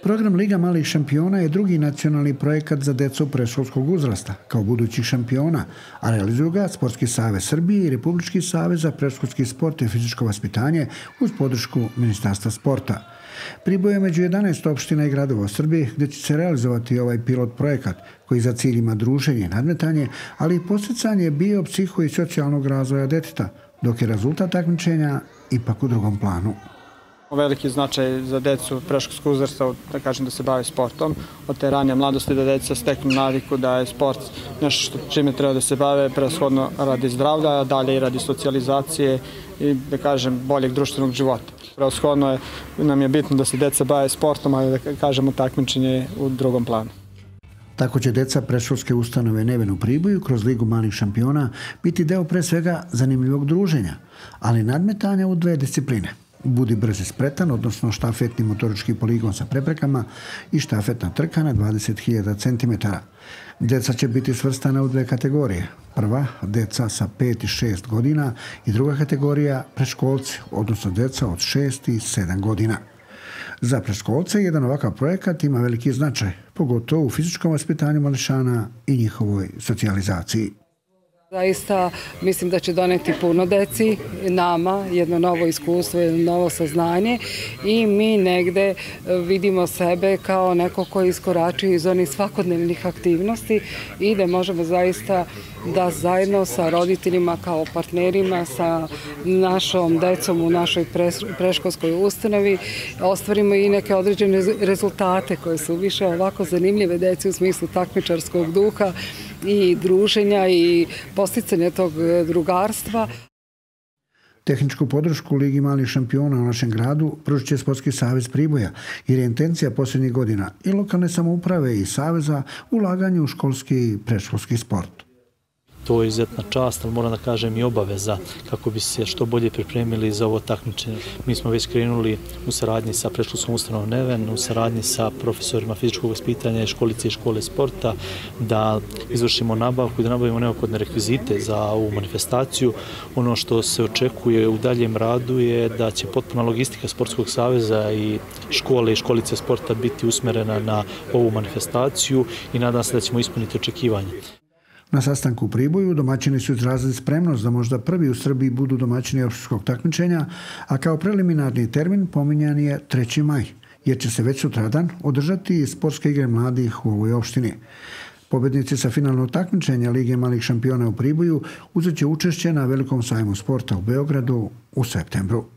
Program Liga malih šampiona je drugi nacionalni projekat za decu predškolskog uzrasta, kao budućih šampiona, a realizuju ga Sportski savez Srbije i Republički savez za predškolski sport i fizičko vaspitanje uz podršku Ministarstva sporta. Priboj je među 11 opština i gradova u Srbiji gdje će se realizovati ovaj pilot projekat koji za cilj ima druženje i nadmetanje, ali i podsticanje bio, psiho i socijalnog razvoja deteta, dok je rezultat takmičenja ipak u drugom planu. Veliki značaj za decu predškolskog uzrasta, da kažem, da se bave sportom. Od te rane mladosti da deca steknu naviku da je sport nešto čime treba da se bave, preshodno radi zdravlja, dalje i radi socijalizacije i, da kažem, boljeg društvenog života. Preshodno nam je bitno da se deca bave sportom, ali da kažemo takmičenje u drugom planu. Tako će deca predškolske ustanove Neven u Priboju kroz Ligu malih šampiona biti deo pre svega zanimljivog druženja, ali nadmetanja u dve discipline. Budi brz i spretan, odnosno štafetni motorički poligon sa preprekama i štafetna trka na 20.000 cm. Deca će biti svrstana u dve kategorije. Prva, deca sa 5 i 6 godina i druga kategorija, predškolci, odnosno deca od 6 i 7 godina. Za predškolce jedan ovakav projekat ima veliki značaj, pogotovo u fizičkom vaspitanju mališana i njihovoj socijalizaciji. Zaista mislim da će doneti puno deci, nama, jedno novo iskustvo, jedno novo saznanje i mi negde vidimo sebe kao neko koji iskoračuje iz onih svakodnevnih aktivnosti i da možemo zaista da zajedno sa roditeljima kao partnerima, sa našom decom u našoj predškolskoj ustanovi ostvarimo i neke određene rezultate koje su više ovako zanimljive deci u smislu takmičarskog duha i druženja i posticanja tog drugarstva. Tehničku podršku Ligi malih šampiona u našem gradu pružit će Sportski savez Priboja, jer je intencija posljednjih godina i lokalne samouprave i saveza ulaganje u školski i predškolski sport. To je izuzetna čast, ali moram da kažem i obaveza kako bi se što bolje pripremili za ovo takmičenje. Mi smo već krenuli u saradnji sa predškolskom ustanovom Neven, u saradnji sa profesorima fizičkog vaspitanja i školice i škole sporta, da izvršimo nabavku i da nabavimo neophodne rekvizite za ovu manifestaciju. Ono što se očekuje u daljem radu je da će potpuna logistika Sportskog saveza i škole i školice sporta biti usmerena na ovu manifestaciju i nadam se da ćemo ispuniti očekivanje. Na sastanku u Priboju domaćini su izrazili spremnost da možda prvi u Srbiji budu domaćini opštinskog takmičenja, a kao preliminarni termin pominjan je 3. maj, jer će se već sutradan održati sportske igre mladih u ovoj opštini. Pobednici sa finalnog takmičenja Lige malih šampiona u Priboju uzet će učešće na Velikom sajmu sporta u Beogradu u septembru.